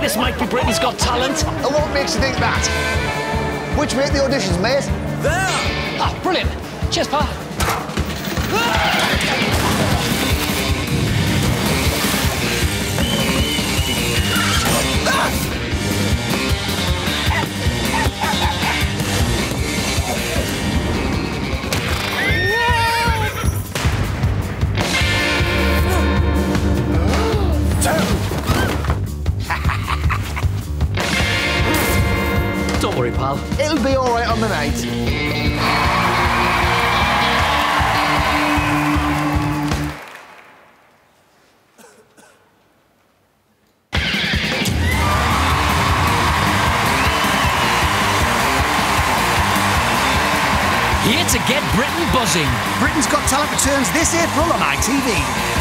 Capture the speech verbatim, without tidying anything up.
this might be Britain's Got Talent. And what makes you think that? Which way are the auditions, mate? There! Ah, brilliant. Cheers, pal. Don't worry, pal. It'll be all right on the night. Here to get Britain buzzing. Britain's Got Talent returns this April on I T V.